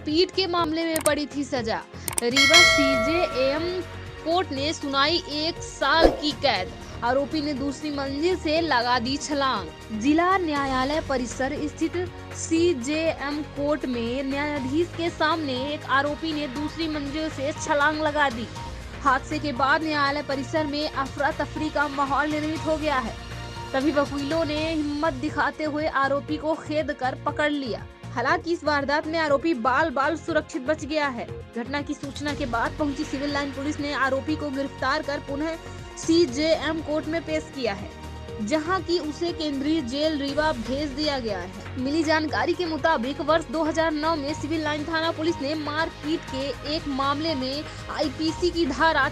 मारपीट के मामले में पड़ी थी सजा। रीवा सीजेएम कोर्ट ने सुनाई 1 साल की कैद। आरोपी ने दूसरी मंजिल से लगा दी छलांग। जिला न्यायालय परिसर स्थित सीजेएम कोर्ट में न्यायाधीश के सामने एक आरोपी ने दूसरी मंजिल से छलांग लगा दी। हादसे के बाद न्यायालय परिसर में अफरा तफरी का माहौल निर्मित हो गया है। तभी वकीलों ने हिम्मत दिखाते हुए आरोपी को खेद कर पकड़ लिया। हालांकि इस वारदात में आरोपी बाल सुरक्षित बच गया है। घटना की सूचना के बाद पहुंची सिविल लाइन पुलिस ने आरोपी को गिरफ्तार कर पुनः सीजेएम कोर्ट में पेश किया है, जहां की उसे केंद्रीय जेल रीवा भेज दिया गया है। मिली जानकारी के मुताबिक वर्ष 2009 में सिविल लाइन थाना पुलिस ने मारपीट के एक मामले में आईपीसी की धारा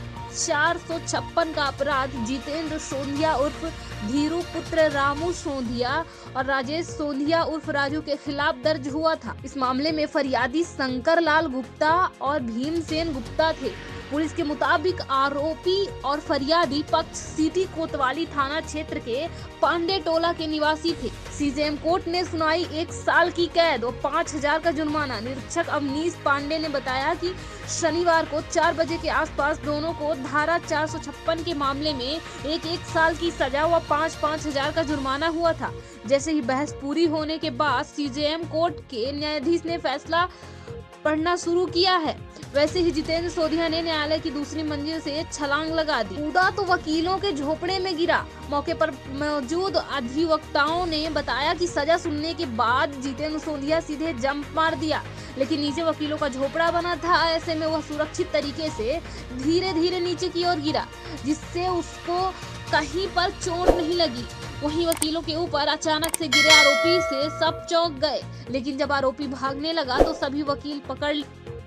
456 का अपराध जितेंद्र सोंधिया उर्फ धीरू पुत्र रामू सोंधिया और राजेश सोंधिया उर्फ राजू के खिलाफ दर्ज हुआ था। इस मामले में फरियादी शंकर लाल गुप्ता और भीमसेन गुप्ता थे। पुलिस के मुताबिक आरोपी और फरियादी पक्ष सिटी कोतवाली थाना क्षेत्र के पांडे टोला के निवासी थे। सीजेएम कोर्ट ने सुनाई 1 साल की कैद और 5000 का जुर्माना। निरीक्षक अवनीश पांडे ने बताया कि शनिवार को 4 बजे के आसपास दोनों को धारा 456 के मामले में 1 साल की सजा व 5-5 हजार का जुर्माना हुआ था। जैसे ही बहस पूरी होने के बाद सीजेएम कोर्ट के न्यायाधीश ने फैसला पढ़ना शुरू किया है। वैसे ही जितेंद्र सोंधिया ने न्यायालय की दूसरी मंजिल से छलांग लगा दी। कूदा तो वकीलों के झोपड़े में गिरा। मौके पर मौजूद अधिवक्ताओं ने बताया कि सजा सुनने के बाद जितेंद्र सोंधिया सीधे जंप मार दिया, लेकिन नीचे वकीलों का झोपड़ा बना था। ऐसे में वह सुरक्षित तरीके से धीरे धीरे नीचे की ओर गिरा, जिससे उसको कहीं पर चोट नहीं लगी। वहीं वकीलों के ऊपर अचानक से गिरे आरोपी से सब चौंक गए, लेकिन जब आरोपी भागने लगा तो सभी वकील पकड़